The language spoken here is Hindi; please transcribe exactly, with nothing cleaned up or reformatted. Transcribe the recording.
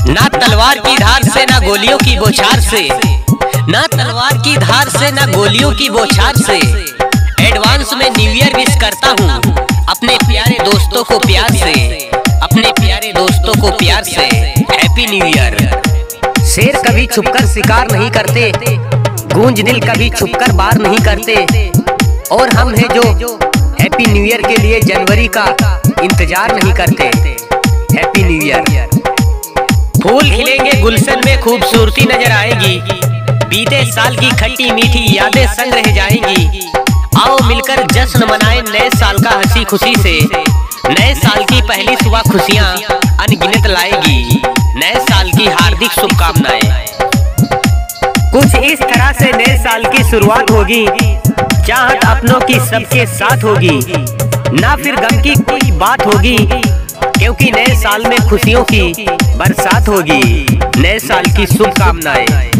ना तलवार की धार से ना गोलियों की बौछार से, ना तलवार की धार से ना गोलियों की बौछार से एडवांस में न्यू ईयर विश करता हूँ अपने प्यारे दोस्तों को प्यार से, अपने प्यारे दोस्तों को प्यार से हैप्पी न्यू ईयर। शेर कभी छुपकर शिकार नहीं करते, गूंज दिल कभी छुपकर बार नहीं करते, और हम हैं जो हैप्पी न्यू ईयर के लिए जनवरी का इंतजार नहीं करते। Happy new year. फूल खिलेंगे गुलशन में खूबसूरती नजर आएगी, बीते साल की खट्टी मीठी यादें संग रह जाएंगी। आओ मिलकर जश्न मनाएं नए साल का हंसी खुशी से, नए साल की पहली सुबह खुशियां अनगिनत लाएगी। नए साल की हार्दिक शुभकामनाएं। कुछ इस तरह से नए साल की शुरुआत होगी, चाहत अपनों की सबके साथ होगी, ना फिर गम की कोई बात होगी, क्योंकि नए साल में खुशियों की बरसात होगी। नए साल की शुभकामनाएं।